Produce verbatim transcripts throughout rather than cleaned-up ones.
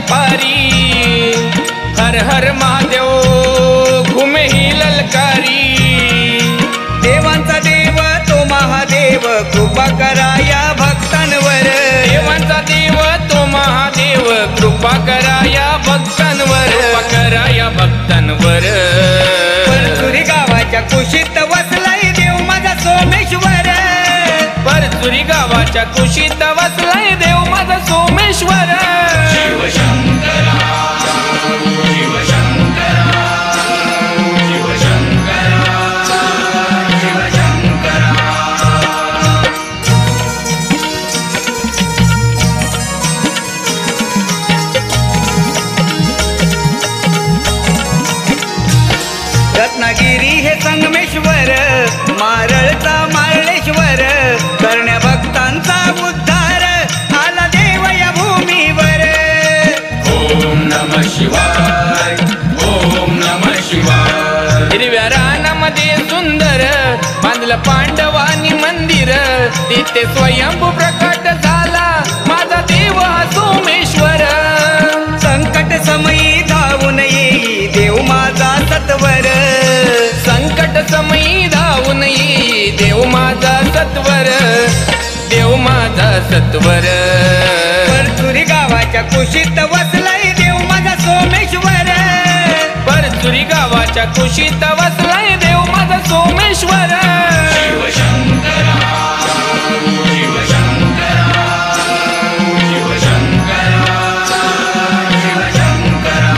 कपारी, हर हर महादेव घुमे ही ललकारी। देवांचा देव तो महादेव, कृपा करा या भक्तांवर। देवांचा देव तो महादेव, कृपा करा या भक्तांवर, कृपा करा या भक्तांवर। परचुरी गावाच्या कुशीत वसलाय देव माझा सोमेश्वर। परचुरी गावाच्या कुशीत वसलाय देव माझा सोमेश्वर। शिवशंकरा शिवशंकरा शिवशंकरा शिवशंकरा। रत्नागिरी हे संगमेश्वर, मारळचा मार्लेश्वर, करण्या भक्तांचा उद्धार आला देव या भूमीवर। ओम नमः शिवाय ओम नमः शिवाय। हिरव्या रानामध्ये सुंदर बांधलं पांडवानी मंदिर, तिथे स्वयंभू प्रकट झाला माझा देव हा सोमेश्वर। संकट समयी धावून येई देव माझा सत्वर। संकट समयी धावून येई देव माझा सत्वर, देव माझा सत्वर। परचुरी गावाच्या कुशीत वसलाय देव माझा सोमेश्वर। परचुरी गावाच्या कुशीत वसलाय देव माझा सोमेश्वर। शिवशंकरा शिवशंकरा शिवशंकरा शिवशंकरा।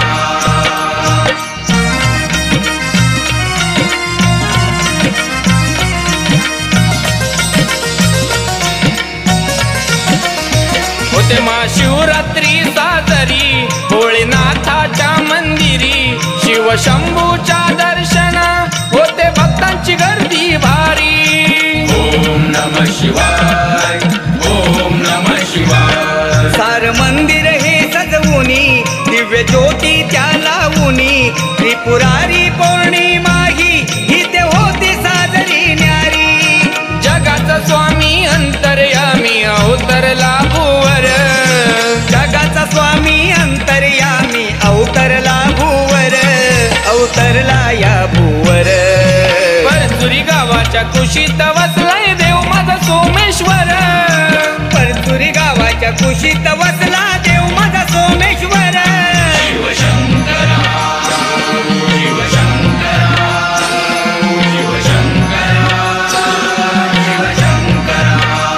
होते महाशिवरात्री साजरी भोळेनाथाच्या मंदिरी, शिवशंभूच्या दर्शना होते भक्तांची गर्दी भारी। ओम नमः शिवाय ओम नमः शिवाय। सार मंदिर हे सजवुनी दिव्य ज्योती त्या लावुनी, त्रिपुरारी पौर्णिमा ही ही ते होती साजरी न्यारी। जगाचा स्वामी अंतर्यामी अवतरला भूवर, जगाचा स्वामी अंतर्यामी अवतरला भूवर, अवतरला या भूवर। परचुरी गावाच्या कुशीत वसलाय देव माझा सोमेश्वर। परचुरी गावाच्या कुशीत वसला देव माझा सोमेश्वर। शिवशंकरा शिवशंकरा शिवशंकरा शिवशंकरा।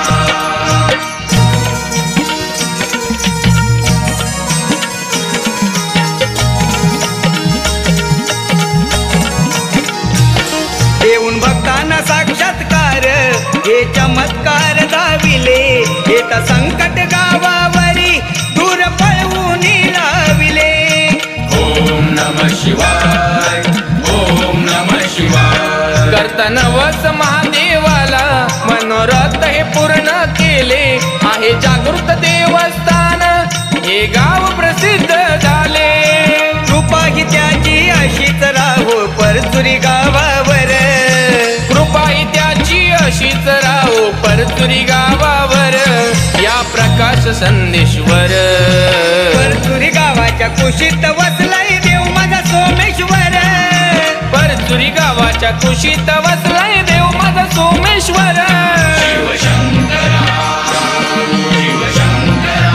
देऊन भक्तांना साक्षात्कार हे चमत्कार दाविले, येता संकट गावावरी दूर पळवून लाविले। ओम नमः शिवाय ओम नमः शिवाय। करता नवस महादेवाला मनोरथ हे पूर्ण केले, आहे जागृत देवस्थान हे गाव प्रसिद्ध झाले। कृपा ही त्याची अशीच राहो परचुरी गावावर। कृपा ही त्याची अशीच राहो परचुरी गावावर, या प्रकाश संदेश्वर। परचुरी गावाच्या कुशीत वसलाय देव माझा सोमेश्वर। परचुरी गावाच्या कुशीत वसलाय देव माझा सोमेश्वर। शिवशंकरा शिवशंकरा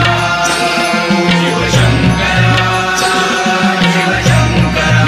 शिवशंकरा शिवशंकरा।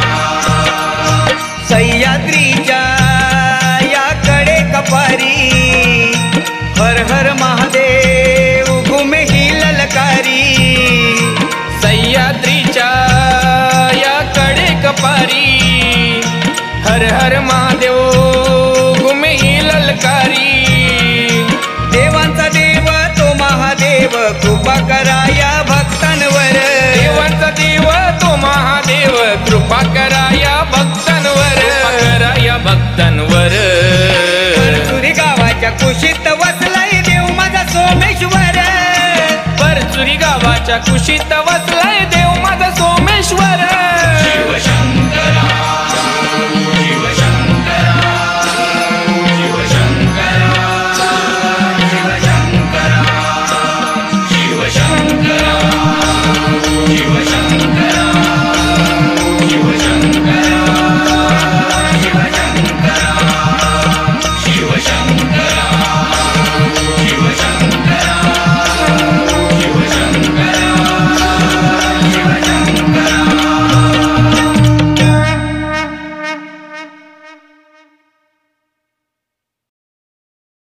सह्याद्रीच्या या कडे कपारी, हर हर महादेव घुमे ही ललकारी। सह्याद्रीच्या या कडे कपारी, हर हर महादेव घुमे ही ललकारी। देवांचा देव तो महादेव, कृपा करा या भक्तांवर। देवांचा देव तो महादेव, कृपा करा या भक्तांवर, कृपा करा या भक्तांवर। परचुरी गावाच्या कुशीत वसलाय देव माझा सोमेश्वर। परचुरी गावाच्या कुशीत वसलाय देव माझा सोमेश्वर। शिवशंकरा शिवशंकरा शिवशंकरा शिवशंकरा शिवशंकरा शिवशंकरा। शिवशंकरा